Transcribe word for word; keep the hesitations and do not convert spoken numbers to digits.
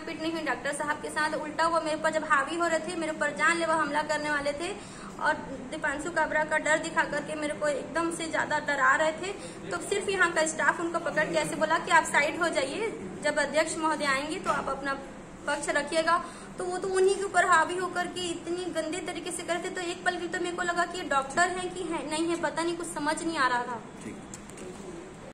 मारपीट नहीं हुई डॉक्टर साहब के साथ, उल्टा वो मेरे पर जब हावी हो रहे थे, मेरे ऊपर जानलेवा हमला करने वाले थे और दीपांशु काबरा का डर दिखा करके मेरे को एकदम से ज्यादा डरा रहे थे। तो सिर्फ यहाँ का स्टाफ उनको पकड़ के ऐसे बोला कि आप साइड हो जाइए, जब अध्यक्ष महोदय आएंगे तो आप अपना पक्ष रखिएगा। तो वो तो उन्हीं के ऊपर हावी होकर के इतनी गंदे तरीके से करते, तो एक पल की तो मेरे को लगा कि ये डॉक्टर है कि है नहीं है, पता नहीं, कुछ समझ नहीं आ रहा था।